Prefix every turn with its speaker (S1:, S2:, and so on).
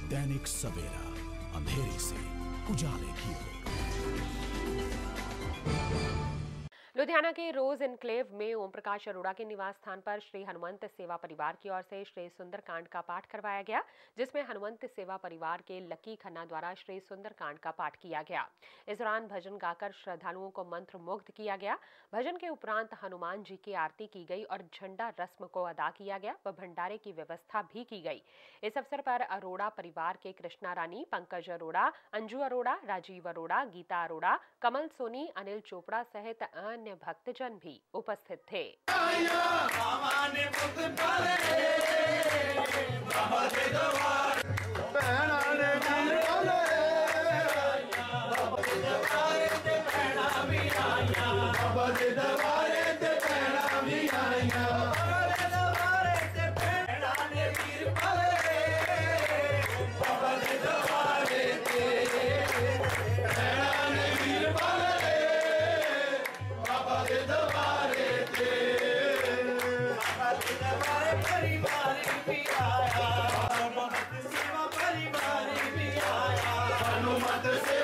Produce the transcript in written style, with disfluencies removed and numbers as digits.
S1: दैनिक सवेरा, अंधेरे से उजाले की ओर।
S2: लुधियाना के रोज एनक्लेव में ओम प्रकाश अरोड़ा के निवास स्थान पर श्री हनुमंत सेवा परिवार की ओर से श्री सुंदरकांड का पाठ करवाया गया, जिसमें हनुमंत सेवा परिवार के लकी खन्ना द्वारा श्री सुंदरकांड का पाठ किया गया। इस दौरान भजन गाकर श्रद्धालुओं को मंत्र मुग्ध किया गया। भजन के उपरांत हनुमान जी की आरती की गई और झंडा रस्म को अदा किया गया व भंडारे की व्यवस्था भी की गई। इस अवसर पर अरोड़ा परिवार के कृष्णा रानी, पंकज अरोड़ा, अंजू अरोड़ा, राजीव अरोड़ा, गीता अरोड़ा, कमल सोनी, अनिल चोपड़ा सहित अन्य भक्तजन भी उपस्थित थे।
S3: हनुमत से